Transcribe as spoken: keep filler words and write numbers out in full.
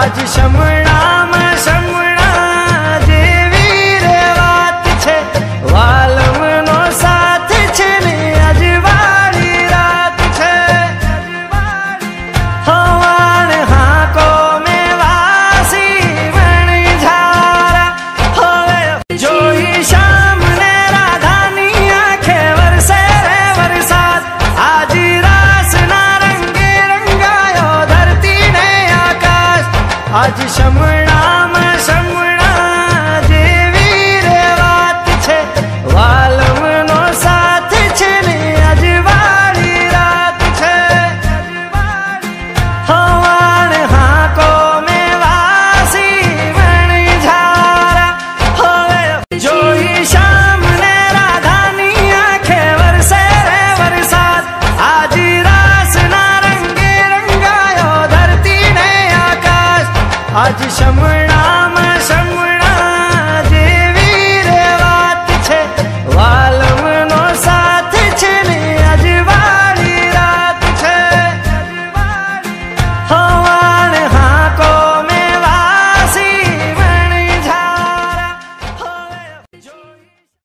आज शमणा में शमणा जेवी रे वात छे, वालम नो साथ छे ने अजवाड़ी रात छे। हवान हाको में वासी मणी झारा, होवे जोई शाम ने राधानी आंखे वरसे रे वरसाद। आज रास ना रंगे रंगायो धरती ने आकाश, आज शमणा में शमणा जेवी रे वात छे, वालम नो साथ छे ने अजवाड़ी रात छे। हवान हाको में वासी मणी झारा, होवे जोई शाम ने राधानी आंखे वरसे रे वरसाद। आज रास ना रंगे रंगायो धरती ने आकाश, आज शमणा